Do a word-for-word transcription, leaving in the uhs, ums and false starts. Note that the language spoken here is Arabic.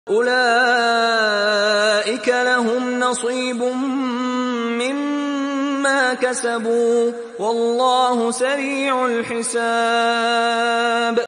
أولئك لهم نصيب مما كسبوا والله سريع الحساب